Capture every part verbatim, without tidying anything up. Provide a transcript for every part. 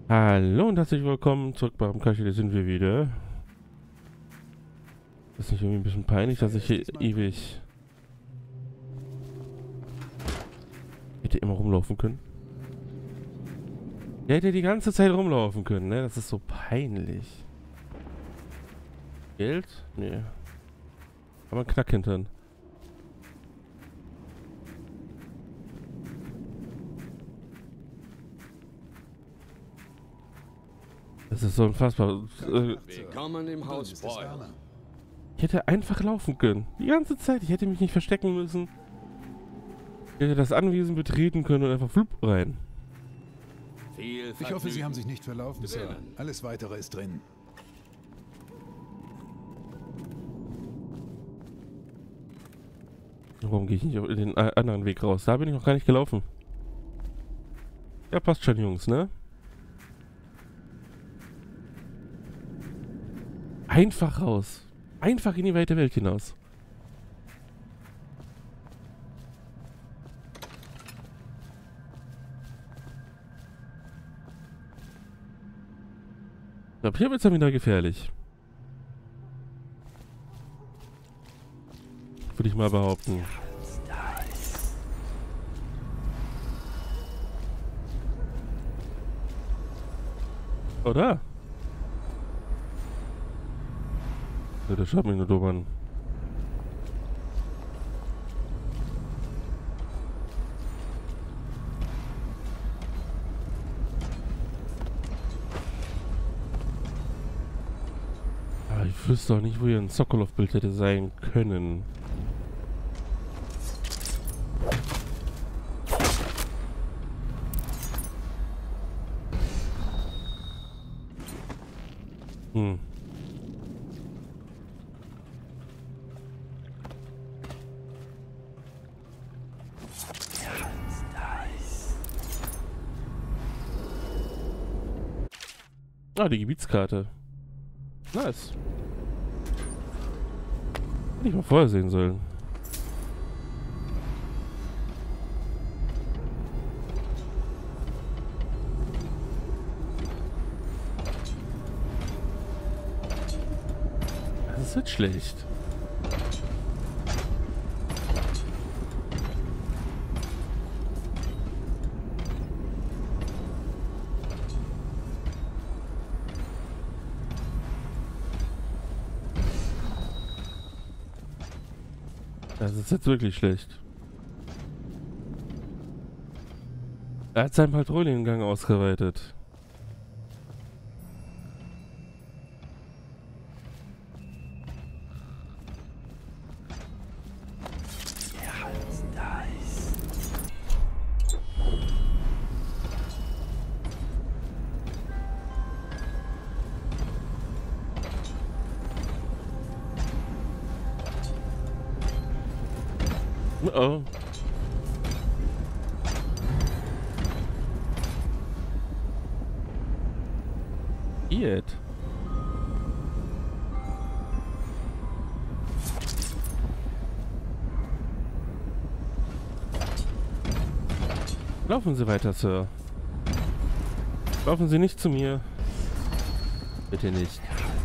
Hallo und herzlich willkommen zurück beim Kashi, da sind wir wieder. Ist nicht irgendwie ein bisschen peinlich, dass ich hier ewig hätte immer rumlaufen können. Der hätte die ganze Zeit rumlaufen können, ne? Das ist so peinlich. Geld? Nee. Aber ein Knackhintern. Das ist so unfassbar. Willkommen im Haus Boyle. Ich hätte einfach laufen können. Die ganze Zeit. Ich hätte mich nicht verstecken müssen. Ich hätte das Anwesen betreten können und einfach flupp rein. Viel Ich hoffe, Sie haben sich nicht verlaufen, Bitte. Sir. Alles Weitere ist drin. Warum gehe ich nicht auf den anderen Weg raus? Da bin ich noch gar nicht gelaufen. Ja, passt schon, Jungs, ne? Einfach raus. Einfach in die weite Welt hinaus. Ich glaube, hier wird es dann wieder gefährlich. Würde ich mal behaupten. Oder? Ja, das schaut mich nur dumm an. Aber ich wüsste doch nicht, wo hier ein Sokolov-Bild hätte sein können. Hm. Ah, die Gebietskarte. Nice. Hätte ich mal vorher sehen sollen. Das ist nicht schlecht. Das ist jetzt wirklich schlecht. Er hat seinen Patrouillengang ausgeweitet. Oh. Yet. Laufen Sie weiter, Sir. Laufen Sie nicht zu mir. Bitte nicht.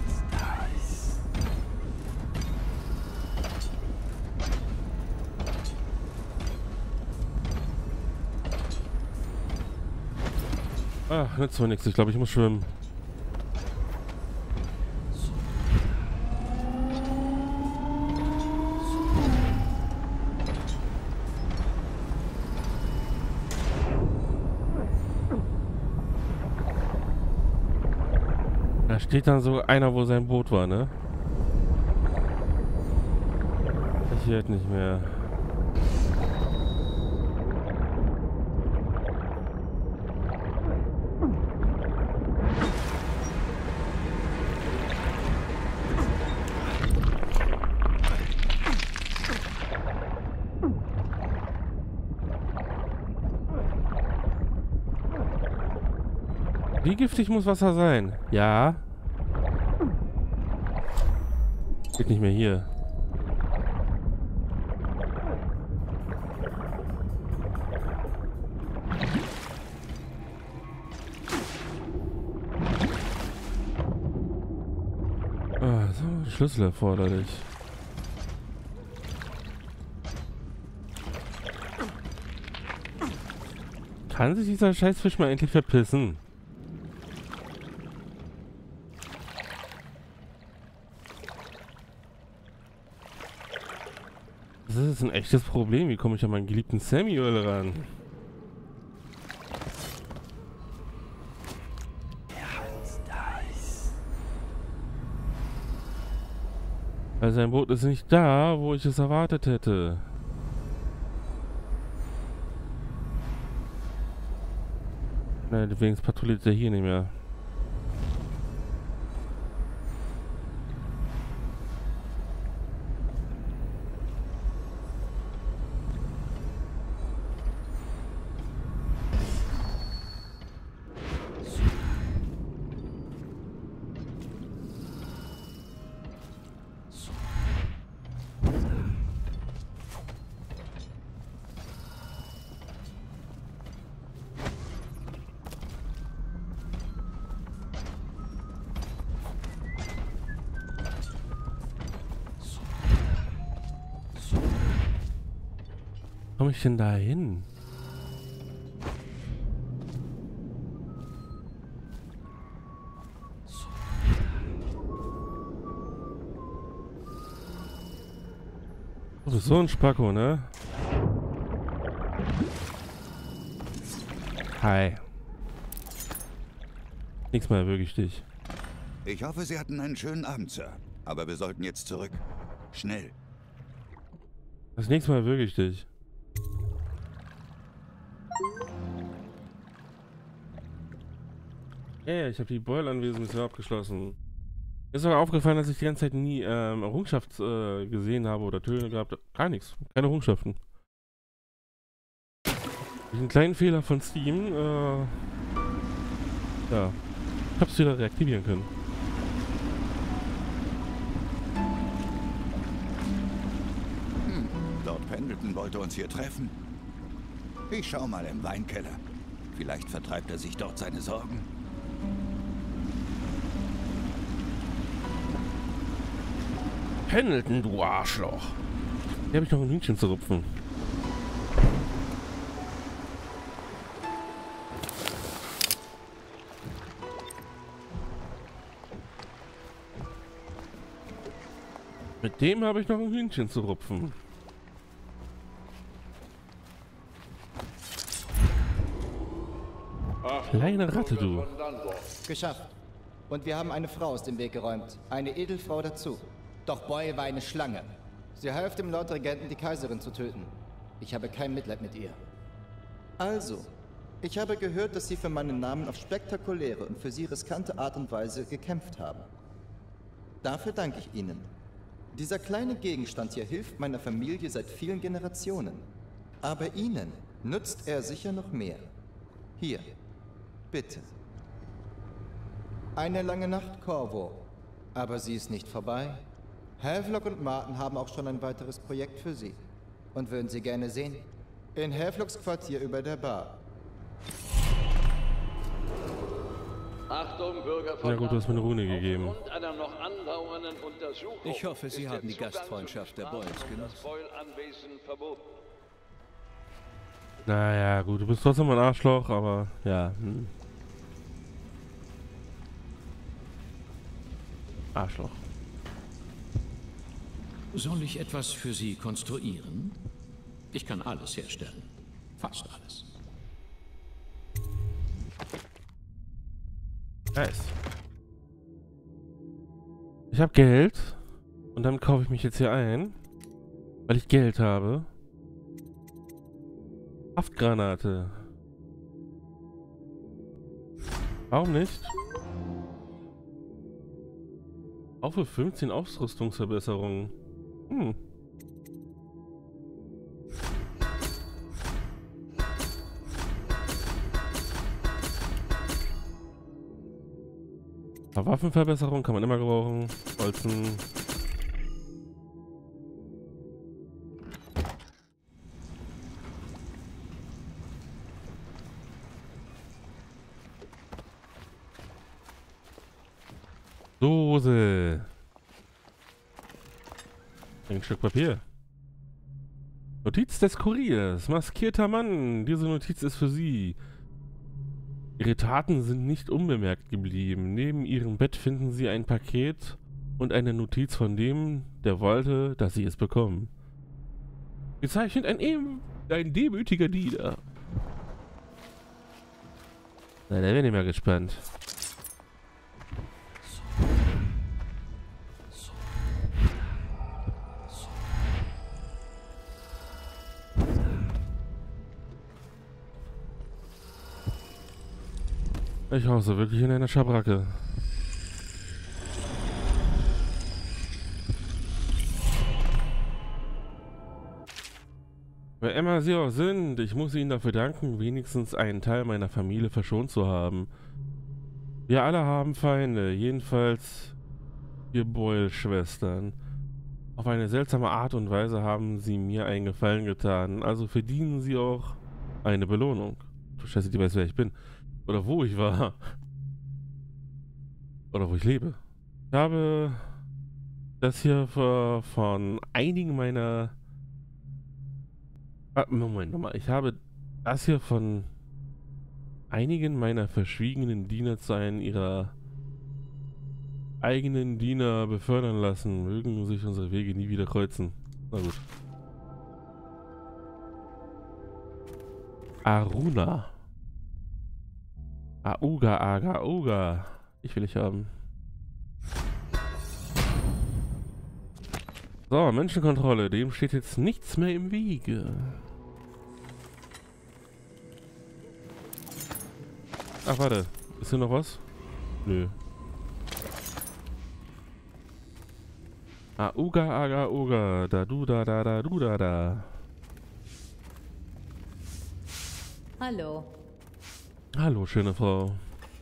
Ach, nützt mir nichts. Ich glaube, ich muss schwimmen. Da steht dann so einer, wo sein Boot war, ne? Ich hält nicht mehr. Wie giftig muss Wasser sein? Ja. Geht nicht mehr hier. Schlüssel erforderlich. Kann sich dieser Scheißfisch mal endlich verpissen? Das ist ein echtes Problem. Wie komme ich an meinen geliebten Samuel ran? Weil sein Boot ist nicht da, wo ich es erwartet hätte. Nein, deswegen patrouilliert er hier nicht mehr. Wie komme ich denn da hin? Das ist so ein Spacko, ne? Hi. Nichts mehr wirklich dich. Ich hoffe, Sie hatten einen schönen Abend, Sir. Aber wir sollten jetzt zurück. Schnell. Das nächste Mal wirklich dich. Ja, yeah, ich habe die Boyle-Anwesen abgeschlossen. Mir ist aber aufgefallen, dass ich die ganze Zeit nie ähm, Errungenschaft äh, gesehen habe oder Töne gehabt habe. Gar nichts. Keine Errungenschaften. Durch einen kleinen Fehler von Steam, äh, ja, ich hab's wieder reaktivieren können. Hm, Lord Pendleton wollte uns hier treffen. Ich schau mal im Weinkeller. Vielleicht vertreibt er sich dort seine Sorgen. Pendleton, du Arschloch. Hier habe ich noch ein Hühnchen zu rupfen. Mit dem habe ich noch ein Hühnchen zu rupfen. Kleine Ratte, du. Geschafft. Und wir haben eine Frau aus dem Weg geräumt. Eine Edelfrau dazu. Doch Boyle war eine Schlange. Sie half dem Lordregenten, die Kaiserin zu töten. Ich habe kein Mitleid mit ihr. Also, ich habe gehört, dass Sie für meinen Namen auf spektakuläre und für Sie riskante Art und Weise gekämpft haben. Dafür danke ich Ihnen. Dieser kleine Gegenstand hier hilft meiner Familie seit vielen Generationen. Aber Ihnen nützt er sicher noch mehr. Hier, bitte. Eine lange Nacht, Corvo. Aber sie ist nicht vorbei. Havelock und Martin haben auch schon ein weiteres Projekt für Sie. Und würden Sie gerne sehen? In Havelocks Quartier über der Bar. Achtung, Bürger von Ja gut, du hast mir eine Rune gegeben. Aufgrund einer noch andauernden Untersuchung Ich hoffe, Sie ist haben der die Zugang Gastfreundschaft zum der Boyles Straßen- und genossen. das Boyle-Anwesen verboten. Naja, gut, du bist trotzdem ein Arschloch, aber ja. Hm. Arschloch. Soll ich etwas für Sie konstruieren? Ich kann alles herstellen. Fast alles. Nice. Ich habe Geld und damit kaufe ich mich jetzt hier ein, weil ich Geld habe. Haftgranate. Warum nicht? Auch für fünfzehn Ausrüstungsverbesserungen. Hm. Aber Waffenverbesserung kann man immer gebrauchen. Bolzen. Dose. Ein Stück Papier. Notiz des Kuriers. Maskierter Mann. Diese Notiz ist für Sie. Ihre Taten sind nicht unbemerkt geblieben. Neben Ihrem Bett finden Sie ein Paket und eine Notiz von dem, der wollte, dass Sie es bekommen. Gezeichnet ein, e ein demütiger Diener. Na, da bin ich mal gespannt. Ich hause wirklich in einer Schabracke. Wer immer Sie auch sind, ich muss Ihnen dafür danken, wenigstens einen Teil meiner Familie verschont zu haben. Wir alle haben Feinde, jedenfalls ihr Boyle-Schwestern. Auf eine seltsame Art und Weise haben Sie mir einen Gefallen getan, also verdienen Sie auch eine Belohnung. Du Scheiße, die weiß, wer ich bin. Oder wo ich war. Oder wo ich lebe. Ich habe das hier für, von einigen meiner... Ah, Moment nochmal. Ich habe das hier von einigen meiner verschwiegenen Diener zu einem ihrer eigenen Diener befördern lassen. Mögen sich unsere Wege nie wieder kreuzen. Na gut. Aruna. Auga, Aga, Auga. Ich will dich haben. So, Menschenkontrolle. Dem steht jetzt nichts mehr im Wege. Ach, warte. Ist hier noch was? Nö. Auga, Aga, Auga. Da, du, da, da, da, du, da, da. Hallo. Hallo, schöne Frau.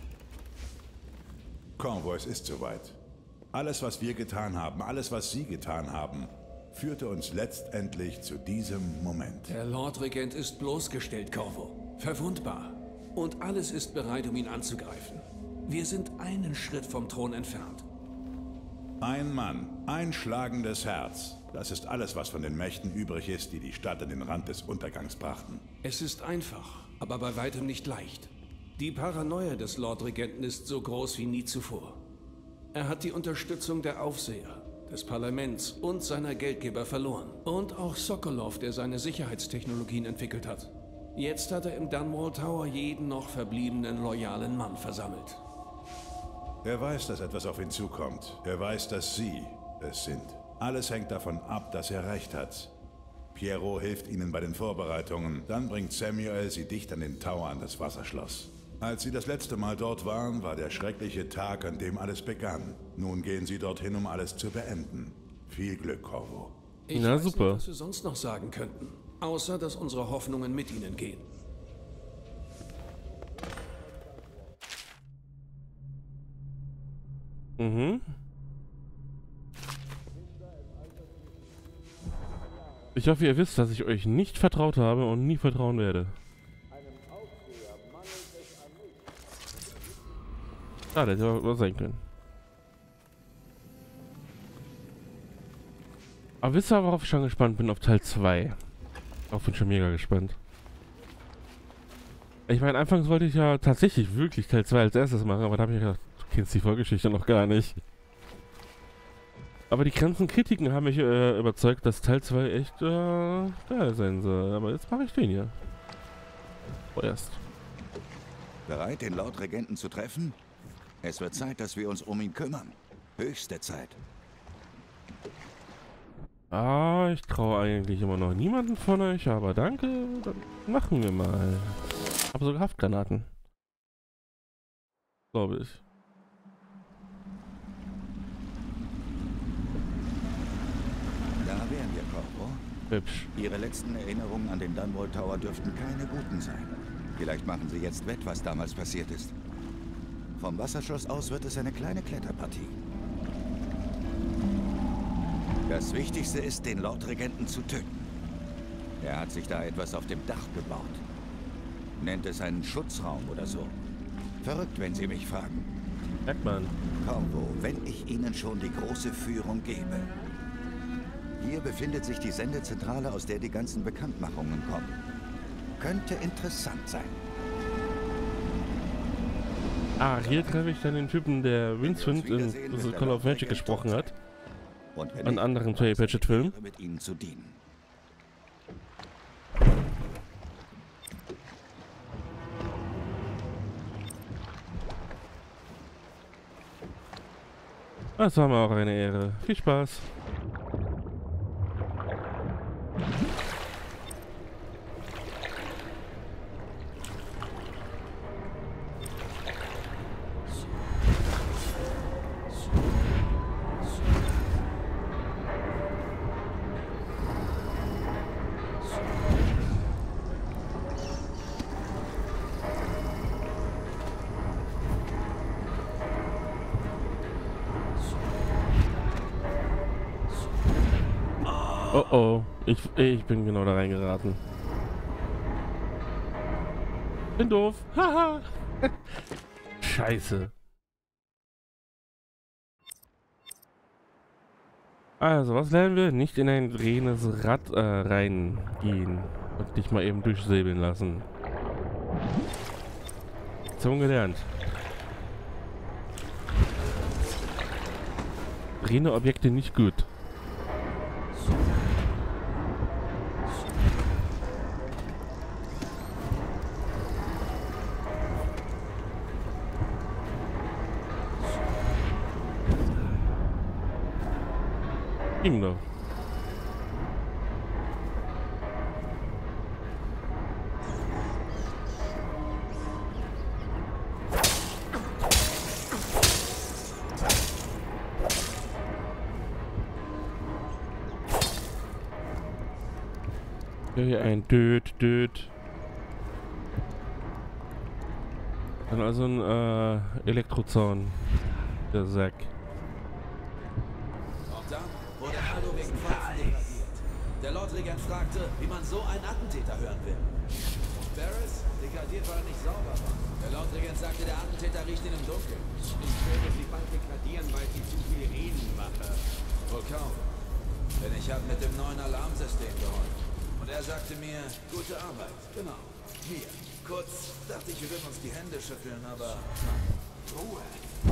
Corvo, es ist soweit. Alles, was wir getan haben, alles, was Sie getan haben, führte uns letztendlich zu diesem Moment. Der Lordregent ist bloßgestellt, Corvo. Verwundbar. Und alles ist bereit, um ihn anzugreifen. Wir sind einen Schritt vom Thron entfernt. Ein Mann, ein schlagendes Herz. Das ist alles, was von den Mächten übrig ist, die die Stadt an den Rand des Untergangs brachten. Es ist einfach, aber bei weitem nicht leicht. Die Paranoia des Lordregenten ist so groß wie nie zuvor. Er hat die Unterstützung der Aufseher, des Parlaments und seiner Geldgeber verloren. Und auch Sokolov, der seine Sicherheitstechnologien entwickelt hat. Jetzt hat er im Dunwall Tower jeden noch verbliebenen loyalen Mann versammelt. Er weiß, dass etwas auf ihn zukommt. Er weiß, dass Sie es sind. Alles hängt davon ab, dass er recht hat. Pierrot hilft Ihnen bei den Vorbereitungen. Dann bringt Samuel Sie dicht an den Tower an das Wasserschloss. Als Sie das letzte Mal dort waren, war der schreckliche Tag, an dem alles begann. Nun gehen Sie dorthin, um alles zu beenden. Viel Glück, Corvo. Ich Na, weiß super. nicht, was wir sonst noch sagen könnten. Außer, dass unsere Hoffnungen mit Ihnen gehen. Mhm. Ich hoffe, ihr wisst, dass ich euch nicht vertraut habe und nie vertrauen werde. Ah, das hätte was sein können. Aber wisst ihr, worauf ich schon gespannt bin? Auf Teil zwei. Auch bin schon mega gespannt. Ich meine, anfangs wollte ich ja tatsächlich wirklich Teil zwei als erstes machen, aber da habe ich gedacht, du kennst die Vorgeschichte noch gar nicht. Aber die ganzen Kritiken haben mich äh, überzeugt, dass Teil zwei echt äh, geil sein soll. Aber jetzt mache ich den hier. Vorerst. Bereit, den Lordregenten zu treffen? Es wird Zeit, dass wir uns um ihn kümmern. Höchste Zeit. Ah, ich traue eigentlich immer noch niemanden von euch, aber danke, dann machen wir mal. Ich habe sogar Haftgranaten. Glaube ich. Da wären wir, Corvo. Hübsch. Ihre letzten Erinnerungen an den Dunwall Tower dürften keine guten sein. Vielleicht machen Sie jetzt wett, was damals passiert ist. Vom Wasserschloss aus wird es eine kleine Kletterpartie. Das Wichtigste ist, den Lordregenten zu töten. Er hat sich da etwas auf dem Dach gebaut. Nennt es einen Schutzraum oder so. Verrückt, wenn Sie mich fragen. Merkt man. Corvo, wenn ich Ihnen schon die große Führung gebe. Hier befindet sich die Sendezentrale, aus der die ganzen Bekanntmachungen kommen. Könnte interessant sein. Ah, hier treffe ich dann den Typen, der Vincent in The Call of Magic gesprochen hat. Und wenn An ich anderen Terry Pratchett-Filmen. mit ihnen zu dienen. Das war mir auch eine Ehre. Viel Spaß. Oh oh, ich, ich bin genau da reingeraten. Bin doof. Haha. Scheiße. Also, was lernen wir? Nicht in ein drehendes Rad äh, reingehen und dich mal eben durchsäbeln lassen. Lektion gelernt. Drehende Objekte nicht gut. Ging doch. Hier ein Död, Död. Dann also ein äh, Elektrozaun. Der Sack. Wurde Halo wegen Pfeifen degradiert. Der Lordregent fragte, wie man so einen Attentäter hören will. Barris degradiert, weil er nicht sauber war. Der Lordregent sagte, der Attentäter riecht ihn im Dunkeln. Ich würde sie bald degradieren, weil sie zu viel reden mache. Wohl kaum. Denn ich habe mit dem neuen Alarmsystem geholfen. Und er sagte mir, gute Arbeit. Genau. Hier. Kurz dachte ich, wir würden uns die Hände schütteln, aber... Na, Ruhe.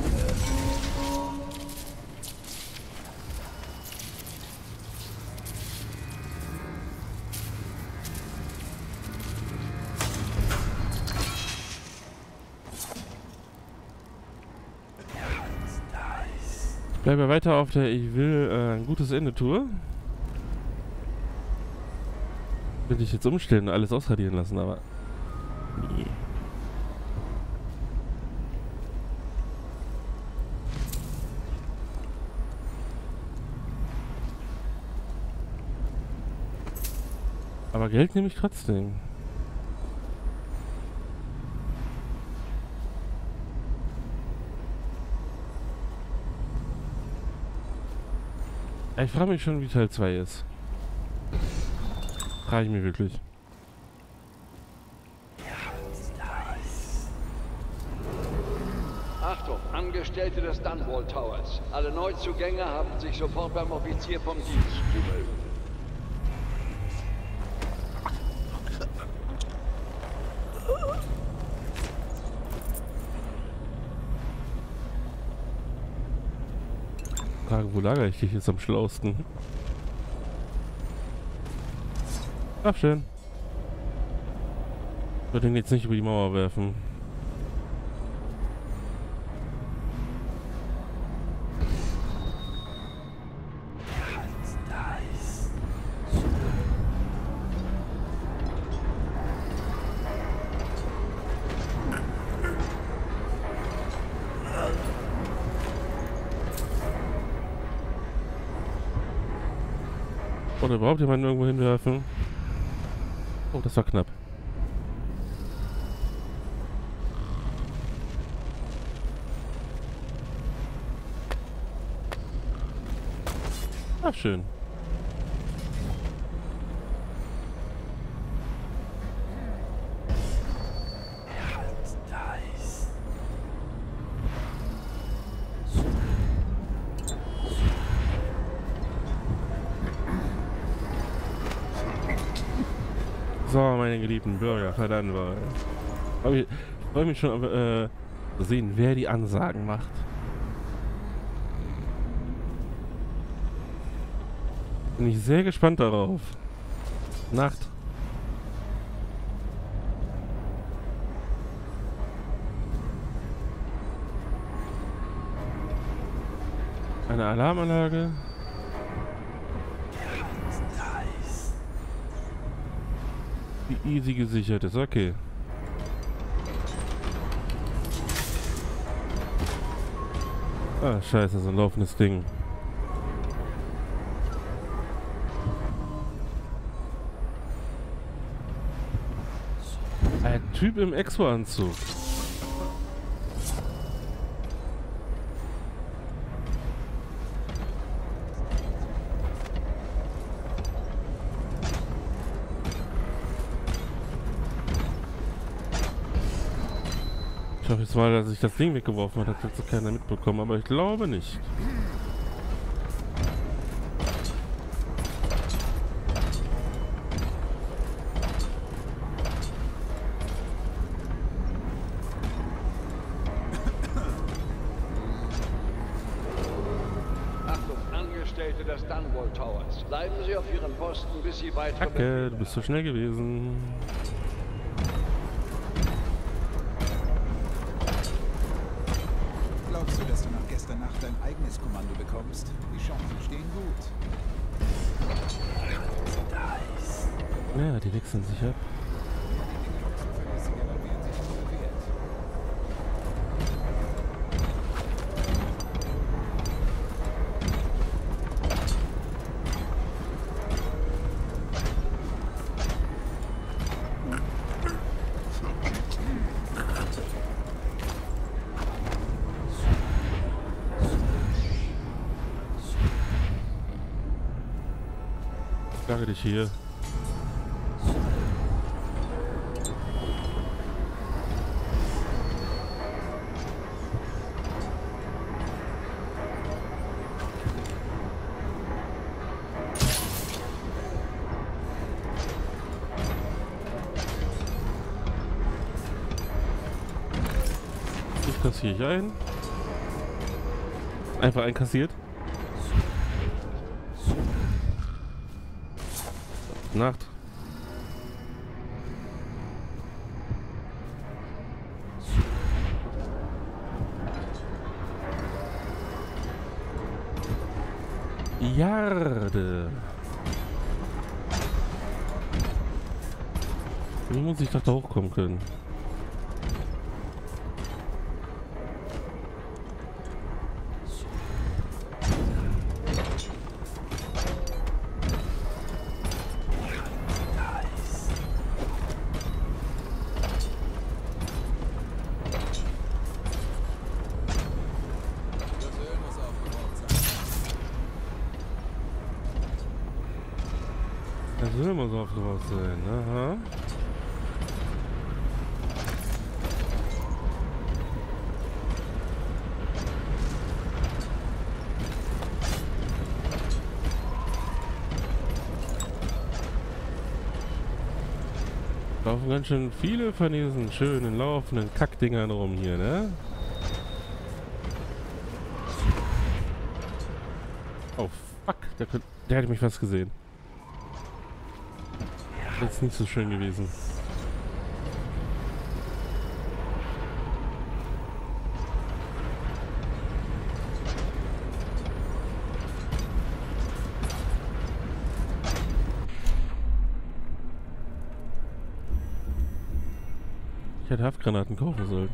Bleibe weiter auf der Ich will äh, ein gutes Ende Tour. Will ich jetzt umstellen und alles ausradieren lassen, aber... Nee. Aber Geld nehme ich trotzdem. Ich frage mich schon, wie Teil zwei ist. Frage ich mich wirklich. Achtung, Angestellte des Dunwall Towers. Alle Neuzugänge haben sich sofort beim Offizier vom Dienst zu melden. Frage, wo lagere ich dich jetzt am schlausten? Ach, schön. Ich würde den jetzt nicht über die Mauer werfen. Oder überhaupt jemanden irgendwo hinwerfen? Oh, das war knapp. Ach, schön. So, meine geliebten Bürger, verdammt war. Ich freue mich schon äh, zu sehen, wer die Ansagen macht. Bin ich sehr gespannt darauf. Nacht. Eine Alarmanlage. Die easy gesichert ist, okay. Ah, scheiße, so ein laufendes Ding. Ein Typ im Exo-Anzug. Ich hoffe jetzt mal, dass ich das Ding weggeworfen habe, hat jetzt keiner mitbekommen, aber ich glaube nicht. Achtung, Angestellte des Dunwall Towers. Bleiben Sie auf Ihren Posten, bis Sie weitere... Danke, du bist so schnell gewesen. Glaubst du, dass du nach gestern Nacht dein eigenes Kommando bekommst? Die Chancen stehen gut. Ja, die wechseln sich ab. Lage dich hier. Ich kassiere ich ein. Einfach einkassiert. Nacht. Jarde. Wie muss ich doch da hochkommen können? Das will immer so aufgebaut sein, aha. Laufen ganz schön viele von diesen schönen laufenden Kackdingern rum hier, ne? Oh fuck, der, könnt, der hätte mich fast gesehen. Das ist nicht so schön gewesen. Ich hätte Haftgranaten kaufen sollen.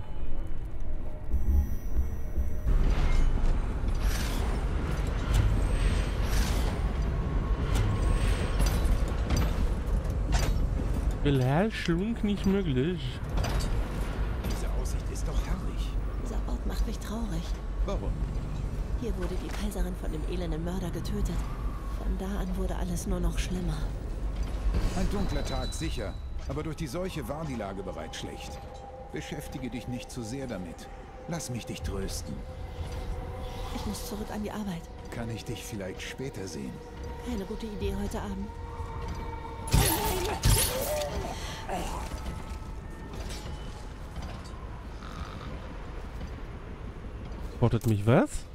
Beherrschung nicht möglich. Diese Aussicht ist doch herrlich. Dieser Ort macht mich traurig. Warum? Hier wurde die Kaiserin von dem elenden Mörder getötet. Von da an wurde alles nur noch schlimmer. Ein dunkler Tag, sicher. Aber durch die Seuche war die Lage bereits schlecht. Beschäftige dich nicht zu sehr damit. Lass mich dich trösten. Ich muss zurück an die Arbeit. Kann ich dich vielleicht später sehen? Keine gute Idee heute Abend. Spottet mich was?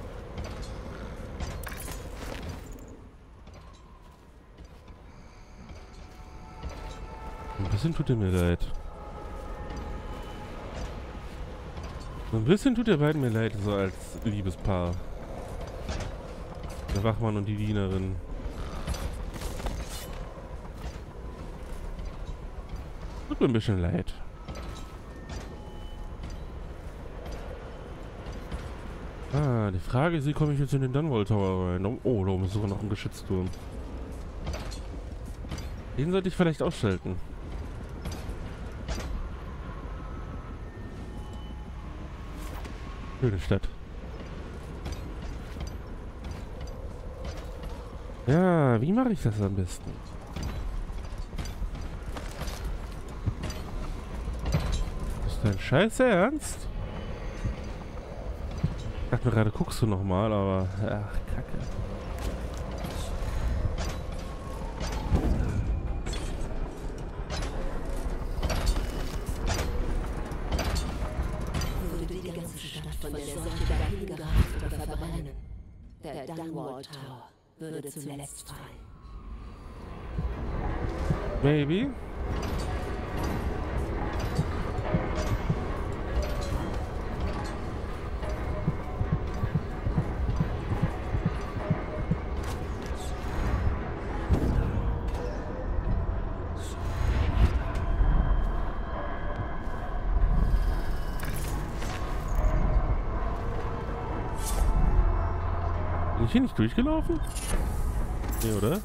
Ein bisschen tut er mir leid. So ein bisschen tut der beiden mir leid, so als Liebespaar. Der Wachmann und die Dienerin. Tut mir ein bisschen leid. Ah, die Frage ist, wie komme ich jetzt in den Dunwall Tower rein? Oh, da oben ist sogar noch ein Geschützturm. Den sollte ich vielleicht ausschalten. Schöne Stadt. Ja, wie mache ich das am besten? Ist dein Scheiß Ernst? Ich dachte mir gerade, guckst du nochmal, aber... Ach, Kacke. Würde die ganze Stadt von der Seuche dahingerafft oder verbrennen, der Dunwall Tower würde zuletzt fallen. Maybe. Bin ich hier nicht durchgelaufen? Nee, oder?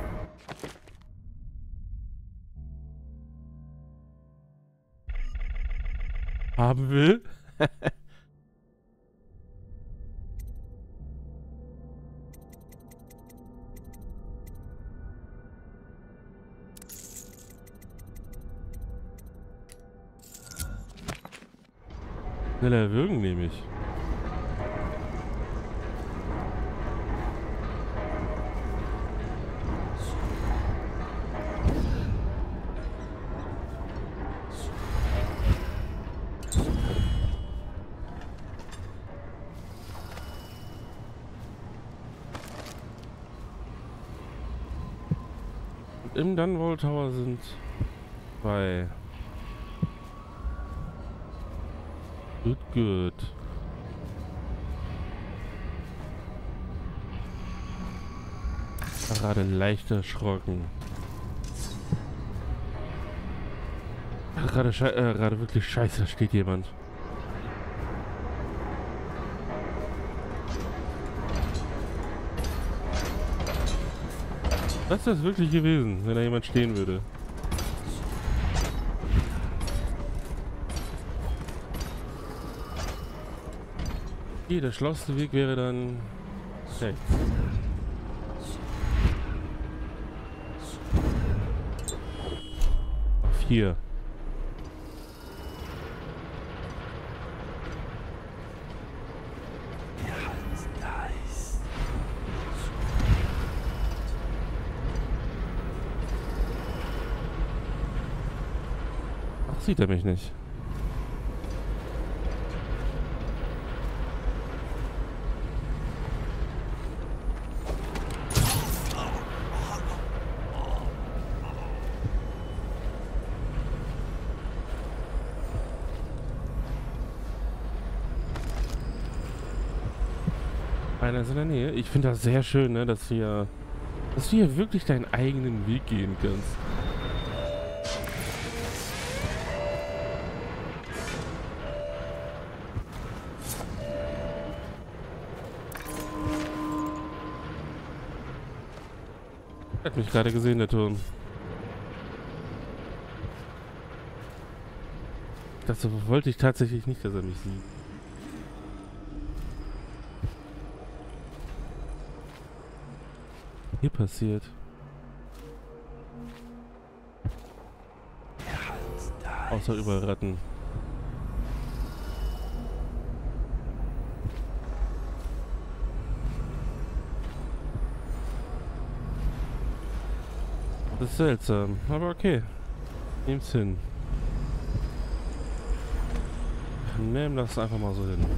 Haben will? Schneller würgen nehme ich. Im Dunwall Tower sind zwei. Gut, gut. Gerade leicht erschrocken. Gerade schei äh, gerade wirklich scheiße, da steht jemand. Was ist das wirklich gewesen, wenn da jemand stehen würde? Okay, der schlauste Weg wäre dann rechts. Auf hier. Ach, sieht er mich nicht. Einer ist in der Nähe. Ich finde das sehr schön, ne, dass wir, dass du hier wirklich deinen eigenen Weg gehen kannst. Hat mich gerade gesehen, der Turm. Das wollte ich tatsächlich nicht, dass er mich sieht. Hier passiert. Außer über Ratten. Das ist seltsam, aber okay. Nehm's hin. Nehmen das einfach mal so hin.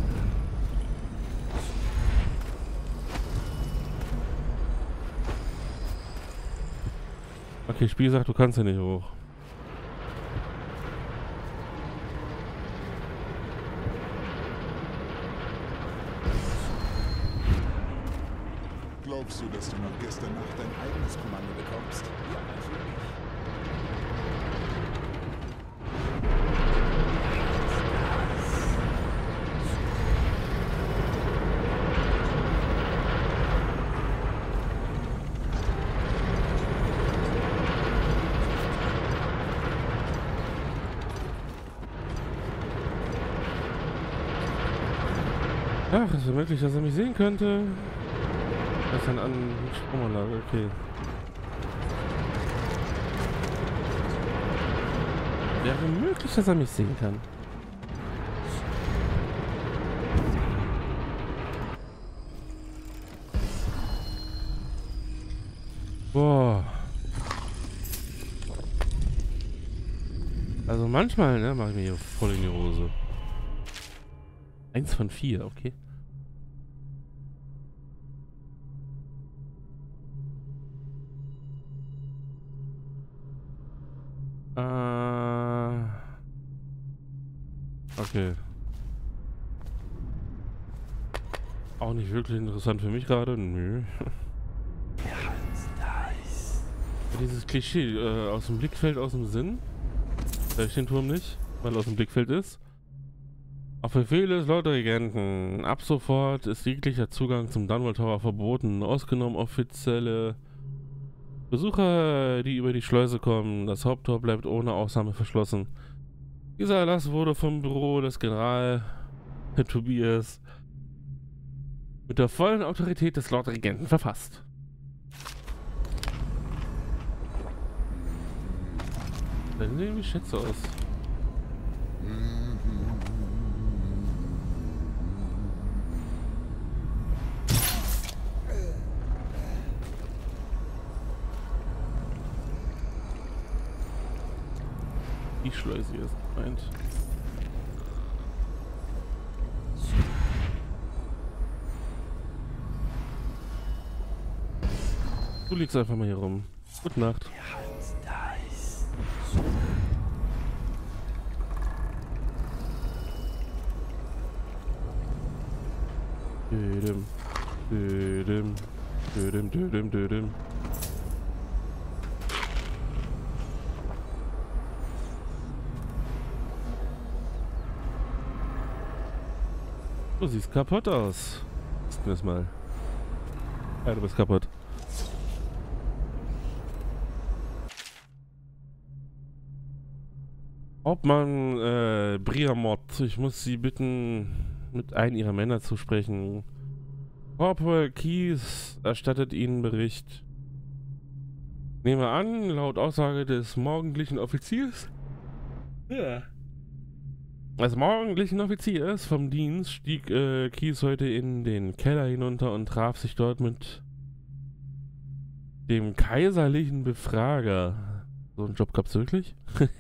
Okay, Spiel sagt, du kannst ja nicht hoch. Glaubst du, dass du noch gestern Nacht dein eigenes Kommando bekommst? Ja, natürlich. Ach, ist ja möglich, dass er mich sehen könnte. Das ist dann an Stromanlage, okay. Wäre möglich, dass er mich sehen kann. Boah. Also manchmal, ne, mache ich mir hier voll in die Hose. Eins von vier, okay. Äh. Okay. Auch nicht wirklich interessant für mich gerade. Nö. Dieses Klischee äh, aus dem Blickfeld, aus dem Sinn. Da ich den Turm nicht, weil er aus dem Blickfeld ist. Auf Befehl des Lord-Regenten. Ab sofort ist jeglicher Zugang zum Dunwall Tower verboten. Ausgenommen offizielle Besucher, die über die Schleuse kommen. Das Haupttor bleibt ohne Ausnahme verschlossen. Dieser Erlass wurde vom Büro des General Tobias mit der vollen Autorität des Lord-Regenten verfasst. Dann sehen wie Schätze aus. Die Schleuse hier ist gemeint. Du liegst einfach mal hier rum. Gute Nacht. Dödem, dödem, dödem, dödem, dödem. Du siehst kaputt aus. Ist mir das mal. Ja, du bist kaputt. Hauptmann äh, Briamott, ich muss Sie bitten, mit einem Ihrer Männer zu sprechen. Corporal Keyes erstattet Ihnen Bericht. Nehme an, laut Aussage des morgendlichen Offiziers. Ja. Als morgendlichen Offiziers vom Dienst stieg äh, Keyes heute in den Keller hinunter und traf sich dort mit dem kaiserlichen Befrager. So einen Job gab's wirklich?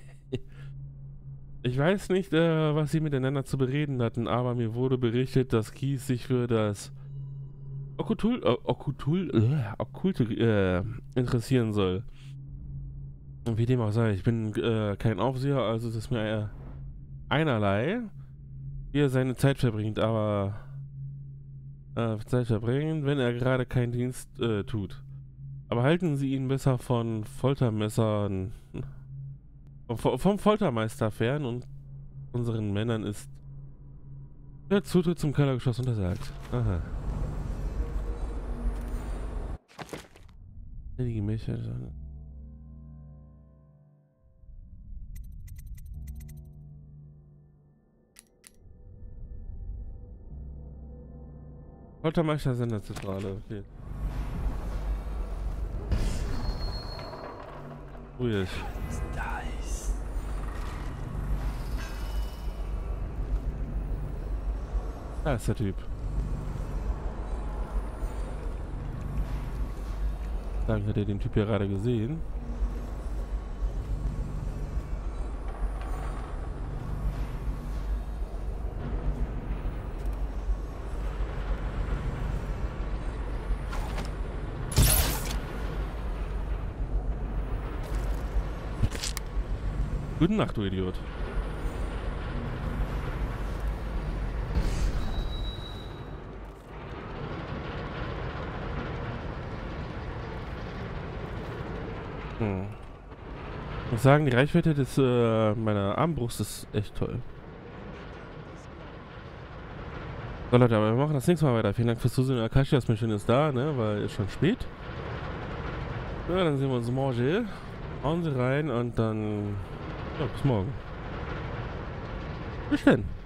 Ich weiß nicht, äh, was sie miteinander zu bereden hatten, aber mir wurde berichtet, dass Keyes sich für das Okkultul, äh, Okkultul, äh, Okkulte äh, interessieren soll. Und wie dem auch sei, ich bin äh, kein Aufseher, also es ist mir äh, einerlei, wie er seine Zeit verbringt, aber äh, Zeit verbringen, wenn er gerade keinen Dienst äh, tut. Aber halten Sie ihn besser von Foltermessern, vom, vom Foltermeister fern, und unseren Männern ist der Zutritt zum Kellergeschoss untersagt. Aha. Die Gemächer. Foltermeister Senderzentrale, okay. Ruhig. Da ist der Typ. Sagen, hat er den Typ ja gerade gesehen. Gute Nacht, du Idiot. Hm. Ich muss sagen, die Reichweite des äh, meiner Armbrust ist echt toll. So Leute, aber wir machen das nächste Mal weiter. Vielen Dank fürs Zusehen. Akashi, das Mission ist da, ne? Weil ist schon spät. Ja, dann sehen wir uns morgen. Hauen Sie rein und dann... Ja, bis morgen. Bis dann.